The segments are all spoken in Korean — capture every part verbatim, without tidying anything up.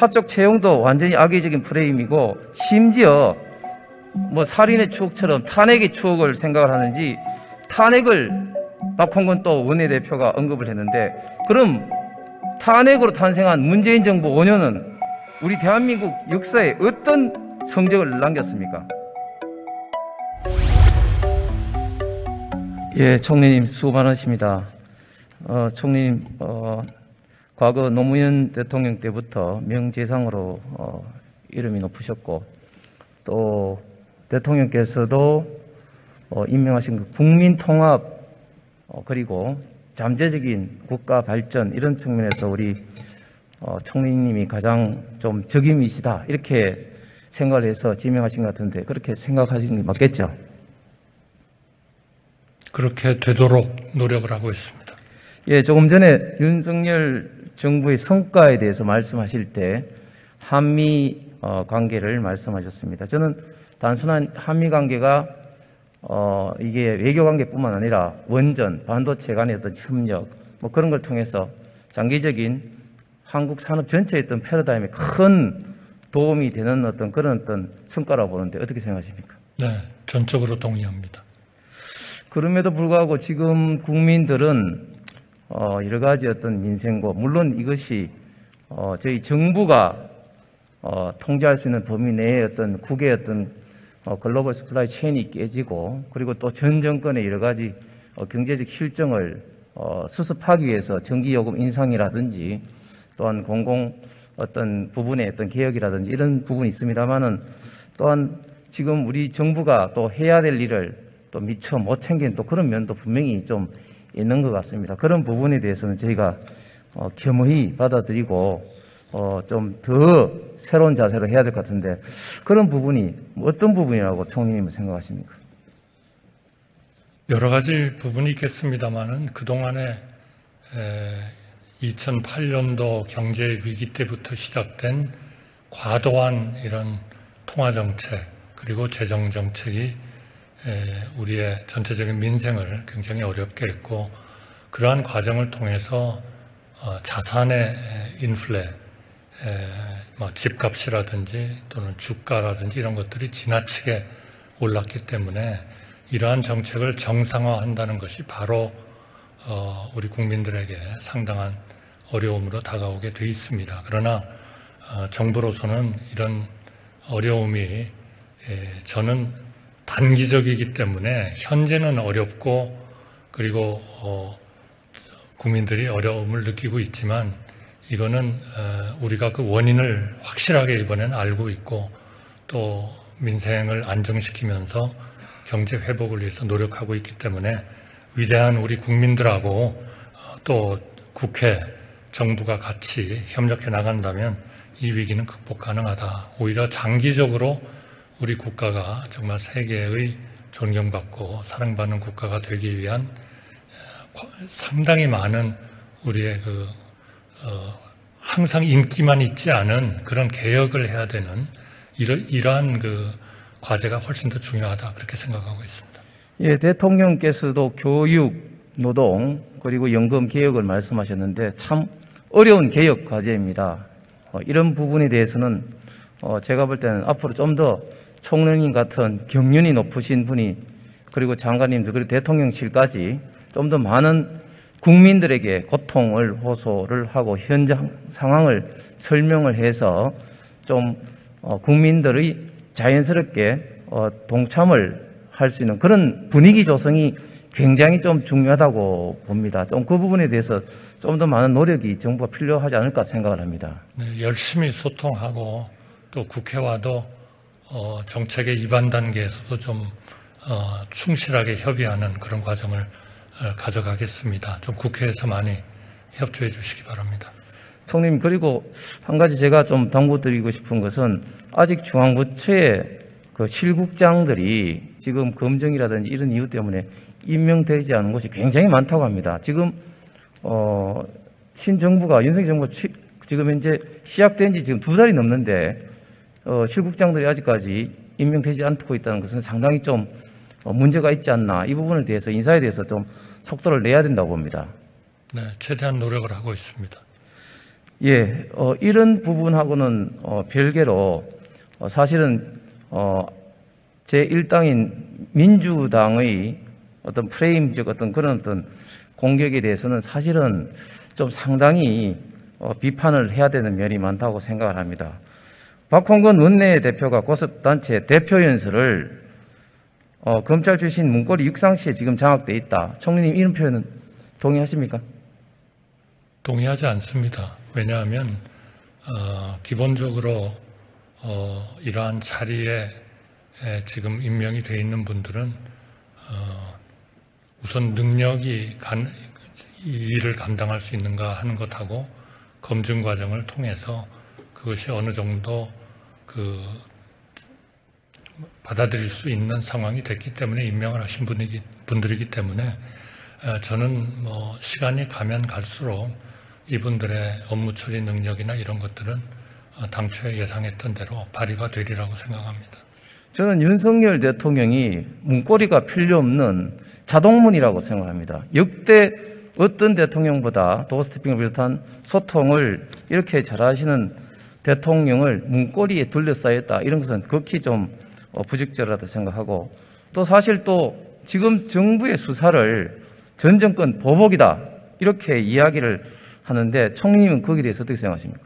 사적 채용도 완전히 악의적인 프레임이고, 심지어 뭐 살인의 추억처럼 탄핵의 추억을 생각을 하는지 탄핵을 박홍근 또 원내대표가 언급을 했는데, 그럼 탄핵으로 탄생한 문재인 정부 오 년은 우리 대한민국 역사에 어떤 성적을 남겼습니까? 예, 총리님 수고 많으십니다. 어, 총리님, 어, 과거 노무현 대통령 때부터 명재상으로 어, 이름이 높으셨고, 또 대통령께서도 어, 임명하신 그 국민통합 어, 그리고 잠재적인 국가 발전, 이런 측면에서 우리 어, 총리님이 가장 좀 적임이시다, 이렇게 생각을 해서 지명하신 것 같은데, 그렇게 생각하시는 게 맞겠죠? 그렇게 되도록 노력을 하고 있습니다. 예, 조금 전에 윤석열 정부의 성과에 대해서 말씀하실 때 한미 어, 관계를 말씀하셨습니다. 저는 단순한 한미 관계가 어, 이게 외교 관계뿐만 아니라 원전, 반도체 간의 어떤 협력, 뭐 그런 걸 통해서 장기적인 한국 산업 전체의 어떤 패러다임에 큰 도움이 되는 어떤 그런 어떤 성과라고 보는데 어떻게 생각하십니까? 네, 전적으로 동의합니다. 그럼에도 불구하고 지금 국민들은 어, 여러 가지 어떤 민생고, 물론 이것이 어, 저희 정부가 어, 통제할 수 있는 범위 내의 어떤 국외 어떤 어, 글로벌 서플라이 체인이 깨지고, 그리고 또 전 정권의 여러 가지 어, 경제적 실정을 어, 수습하기 위해서 전기요금 인상이라든지 또한 공공 어떤 부분의 어떤 개혁이라든지 이런 부분이 있습니다만은, 또한 지금 우리 정부가 또 해야 될 일을 또 미처 못 챙긴 또 그런 면도 분명히 좀 있는 것 같습니다. 그런 부분에 대해서는 저희가 어, 겸허히 받아들이고 어, 좀 더 새로운 자세로 해야 될 것 같은데, 그런 부분이 어떤 부분이라고 총리님은 생각하십니까? 여러 가지 부분이 있겠습니다만은 그동안에 이천팔 년도 경제 위기 때부터 시작된 과도한 이런 통화 정책 그리고 재정 정책이 우리의 전체적인 민생을 굉장히 어렵게 했고, 그러한 과정을 통해서 자산의 인플레, 뭐 집값이라든지 또는 주가라든지 이런 것들이 지나치게 올랐기 때문에 이러한 정책을 정상화한다는 것이 바로 우리 국민들에게 상당한 어려움으로 다가오게 돼 있습니다. 그러나 정부로서는 이런 어려움이 저는 단기적이기 때문에 현재는 어렵고, 그리고 국민들이 어려움을 느끼고 있지만 이거는 우리가 그 원인을 확실하게 이번엔 알고 있고, 또 민생을 안정시키면서 경제 회복을 위해서 노력하고 있기 때문에 위대한 우리 국민들하고 또 국회, 정부가 같이 협력해 나간다면 이 위기는 극복 가능하다. 오히려 장기적으로 우리 국가가 정말 세계의 존경받고 사랑받는 국가가 되기 위한 상당히 많은 우리의 그 어, 항상 인기만 있지 않은 그런 개혁을 해야 되는 이러, 이러한 그 과제가 훨씬 더 중요하다, 그렇게 생각하고 있습니다. 예, 대통령께서도 교육, 노동, 그리고 연금 개혁을 말씀하셨는데 참 어려운 개혁 과제입니다. 어, 이런 부분에 대해서는 어, 제가 볼 때는 앞으로 좀 더 총리님 같은 경륜이 높으신 분이, 그리고 장관님들, 그리고 대통령실까지 좀 더 많은 국민들에게 고통을 호소를 하고 현장 상황을 설명을 해서 좀 어, 국민들의 자연스럽게 어, 동참을 할 수 있는 그런 분위기 조성이 굉장히 좀 중요하다고 봅니다. 좀 그 부분에 대해서 좀 더 많은 노력이 정부가 필요하지 않을까 생각을 합니다. 네, 열심히 소통하고 또 국회와도 어, 정책의 입안 단계에서도 좀 어, 충실하게 협의하는 그런 과정을 가져가겠습니다. 좀 국회에서 많이 협조해 주시기 바랍니다. 총리님, 그리고 한 가지 제가 좀 당부드리고 싶은 것은 아직 중앙부처의 그 실국장들이 지금 검증이라든지 이런 이유 때문에 임명되지 않은 곳이 굉장히 많다고 합니다. 지금 어, 신정부가, 윤석열 정부가 취, 지금 현재 시작된 지 지금 두 달이 넘는데 어, 실국장들이 아직까지 임명되지 않고 있다는 것은 상당히 좀 어, 문제가 있지 않나, 이 부분에 대해서 인사에 대해서 좀 속도를 내야 된다고 봅니다. 네, 최대한 노력을 하고 있습니다. 예, 어, 이런 부분하고는 어, 별개로 어, 사실은 어, 제일 당인 민주당의 어떤 프레임적 어떤 그런 어떤 공격에 대해서는 사실은 좀 상당히 어, 비판을 해야 되는 면이 많다고 생각을 합니다. 박홍근 원내대표가 고습단체 대표연설을 어, 검찰 출신 문고리 육상시에 지금 장악돼 있다. 총리님 이런 표현은 동의하십니까? 동의하지 않습니다. 왜냐하면 어, 기본적으로 어, 이러한 자리에 에, 지금 임명이 되어 있는 분들은 어, 우선 능력이 간, 이 일을 감당할 수 있는가 하는 것하고 검증 과정을 통해서 그것이 어느 정도 그 받아들일 수 있는 상황이 됐기 때문에 임명을 하신 분이기, 분들이기 때문에 저는 뭐 시간이 가면 갈수록 이분들의 업무 처리 능력이나 이런 것들은 당초에 예상했던 대로 발휘가 되리라고 생각합니다. 저는 윤석열 대통령이 문고리가 필요 없는 자동문이라고 생각합니다. 역대 어떤 대통령보다 도어스태핑을 비롯한 소통을 이렇게 잘하시는 대통령을 문고리에 둘러싸였다. 이런 것은 극히 좀 부적절하다 생각하고, 또 사실 또 지금 정부의 수사를 전 정권 보복이다 이렇게 이야기를 하는데 총리님은 거기에 대해서 어떻게 생각하십니까?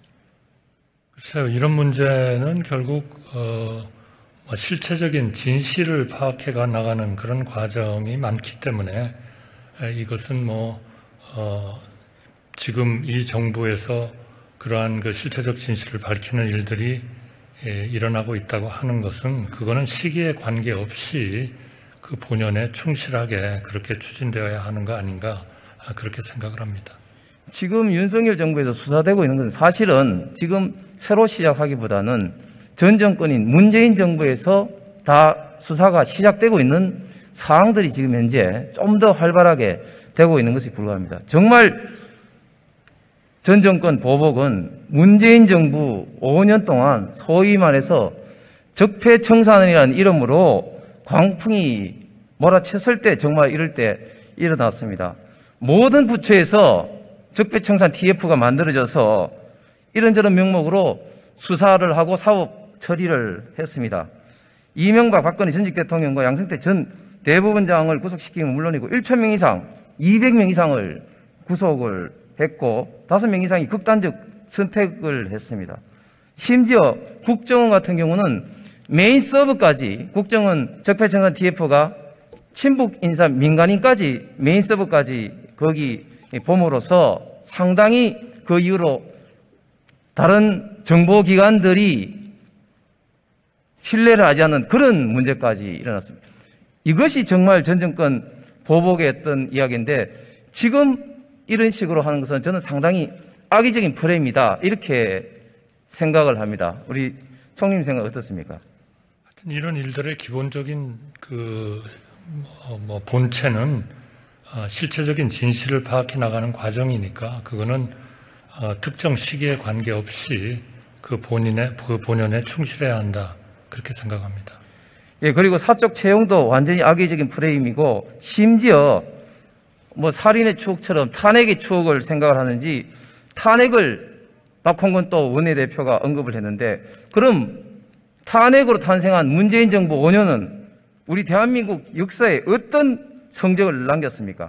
글쎄요, 이런 문제는 결국 어, 실체적인 진실을 파악해가 나가는 그런 과정이 많기 때문에 이것은 뭐 어, 지금 이 정부에서 그러한 그 실체적 진실을 밝히는 일들이 예, 일어나고 있다고 하는 것은 그거는 시기에 관계없이 그 본연에 충실하게 그렇게 추진되어야 하는 거 아닌가 그렇게 생각을 합니다. 지금 윤석열 정부에서 수사되고 있는 것은 사실은 지금 새로 시작하기보다는 전 정권인 문재인 정부에서 다 수사가 시작되고 있는 사항들이 지금 현재 좀 더 활발하게 되고 있는 것이 불가합니다. 정말 전 정권 보복은 문재인 정부 오 년 동안 소위 말해서 적폐청산이라는 이름으로 광풍이 몰아쳤을 때 정말 이럴 때 일어났습니다. 모든 부처에서 적폐청산 티에프가 만들어져서 이런저런 명목으로 수사를 하고 사업 처리를 했습니다. 이명박 박근혜 전직 대통령과 양승태 전 대법원장을 구속시키면 물론이고 천 명 이상, 이백 명 이상을 구속을 했고 다섯 명 이상이 극단적 선택을 했습니다. 심지어 국정원 같은 경우는 메인 서버까지, 국정원 적폐청산 티에프가 친북 인사 민간인까지 메인 서버까지 거기 봄으로써 상당히 그 이후로 다른 정보기관들이 신뢰를 하지 않는 그런 문제까지 일어났습니다. 이것이 정말 전 정권 보복의 어떤 이야기인데 지금 이런 식으로 하는 것은 저는 상당히 악의적인 프레임이다 이렇게 생각을 합니다. 우리 총리님 생각 어떻습니까? 이런 일들의 기본적인 그 뭐 본체는 실체적인 진실을 파악해 나가는 과정이니까 그거는 특정 시기에 관계없이 그 본인의 그 본연에 충실해야 한다 그렇게 생각합니다. 예, 그리고 사적 채용도 완전히 악의적인 프레임이고 심지어 뭐 살인의 추억처럼 탄핵의 추억을 생각을 하는지 탄핵을 박홍근 또 원내대표가 언급을 했는데 그럼 탄핵으로 탄생한 문재인 정부 오 년은 우리 대한민국 역사에 어떤 성적을 남겼습니까?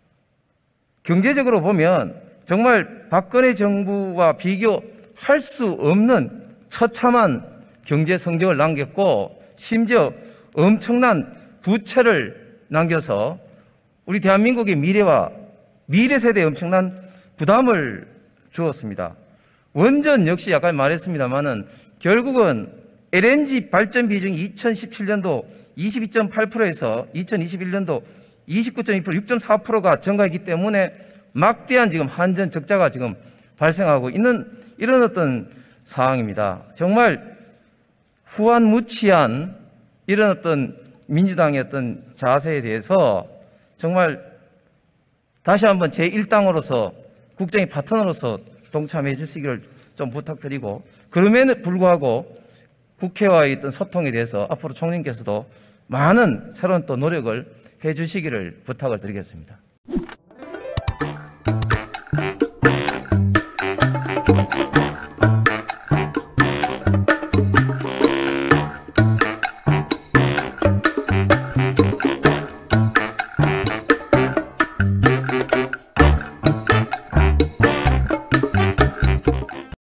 경제적으로 보면 정말 박근혜 정부와 비교할 수 없는 처참한 경제 성적을 남겼고 심지어 엄청난 부채를 남겨서 우리 대한민국의 미래와 미래 세대에 엄청난 부담을 주었습니다. 원전 역시 아까 말했습니다만은 결국은 엘엔지 발전 비중이 이천십칠 년도 이십이 점 팔 퍼센트에서 이천이십일 년도 이십구 점 이 퍼센트, 육 점 사 퍼센트가 증가했기 때문에 막대한 지금 한전 적자가 지금 발생하고 있는 이런 어떤 상황입니다. 정말 후한무치한 이런 어떤 민주당의 어떤 자세에 대해서 정말 다시 한번 제일 당으로서 국정의 파트너로서 동참해 주시기를 좀 부탁드리고 그럼에도 불구하고 국회와의 어떤 소통에 대해서 앞으로 총리님께서도 많은 새로운 또 노력을 해 주시기를 부탁을 드리겠습니다.